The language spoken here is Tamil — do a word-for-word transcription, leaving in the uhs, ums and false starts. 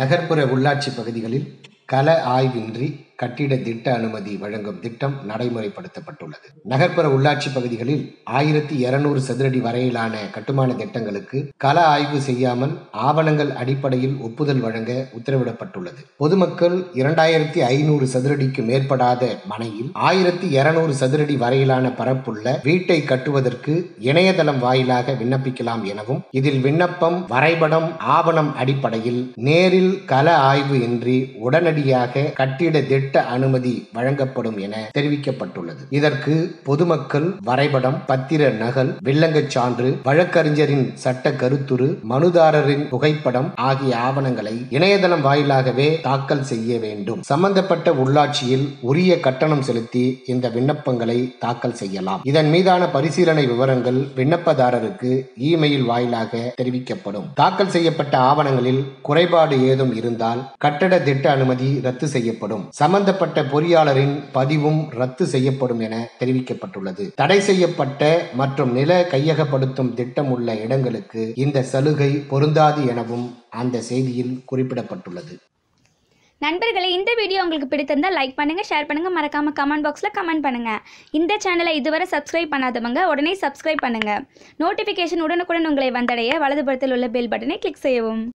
நகர்ப்புற உள்ளாட்சி பகுதிகளில் கள ஆய்வின்றி கட்டிட திட்ட அனுமதி வழங்கும் திட்டம் நடைமுறைப்படுத்தப்பட்டுள்ளது. நகர்ப்புற உள்ளாட்சி பகுதிகளில் ஆயிரத்தி இருநூறு சதுரடி வரையிலான கட்டுமான திட்டங்களுக்கு கள ஆய்வு செய்யாமல் ஆவணங்கள் அடிப்படையில் ஒப்புதல் வழங்க உத்தரவிடப்பட்டுள்ளது. பொதுமக்கள் இரண்டாயிரத்தி ஐநூறு சதுரடிக்கு மேற்படாத மனையில் ஆயிரத்தி இருநூறு சதுரடி வரையிலான பரப்புள்ள வீட்டை கட்டுவதற்கு இணையதளம் வாயிலாக விண்ணப்பிக்கலாம் எனவும், இதில் விண்ணப்பம், வரைபடம், ஆவணம் அடிப்படையில் நேரில் கள ஆய்வு இன்றி உடனடியாக கட்டிட திட்ட அனுமதி வழங்கப்படும் என தெரிவிக்கப்பட்டுள்ளது. இதற்கு பொதுமக்கள் வரைபடம், பத்திர நகல், வில்லங்கச் சான்று, வழக்கறிஞரின் சட்ட கருத்துரு, மனுதாரரின் புகைப்படம் ஆகிய ஆவணங்களை இணையதளம் வாயிலாகவே தாக்கல் செய்ய வேண்டும். சம்பந்தப்பட்ட உள்ளாட்சியில் உரிய கட்டணம் செலுத்தி இந்த விண்ணப்பங்களை தாக்கல் செய்யலாம். இதன் மீதான பரிசீலனை விவரங்கள் விண்ணப்பதாரருக்கு இமெயில் வாயிலாக தெரிவிக்கப்படும். தாக்கல் செய்யப்பட்ட ஆவணங்களில் குறைபாடு ஏதும் இருந்தால் கட்டட திட்ட அனுமதி ரத்து செய்யப்படும். சம்பந்தப்பட்ட பொறியாளரின் பதிவும் ரத்து செய்யப்படும் என தெரிவிக்கப்பட்டுள்ளது. தடை செய்யப்பட்ட மற்றும் நில கையகப்படுத்தும் திட்டம் உள்ள இடங்களுக்கு இந்த சலுகை பொருந்தாது எனவும் அந்த செய்தியில் குறிப்பிடப்பட்டுள்ளது. நண்பர்களே, இந்த வீடியோ உங்களுக்கு பிடித்திருந்தால் லைக் பண்ணுங்க, ஷேர் பண்ணுங்க, மறக்காம கமெண்ட் பாக்ஸ்ல கமெண்ட் பண்ணுங்க. இந்த சேனலை இதுவரை சப்ஸ்கிரைப் பண்ணாதவங்க உடனே சப்ஸ்கிரைப் பண்ணுங்க. நோட்டிபிகேஷன் உடனுக்குடன் உங்களை வந்தடைய வலதுபுறத்தில் உள்ள பெல் பட்டனை கிளிக் செய்யவும்.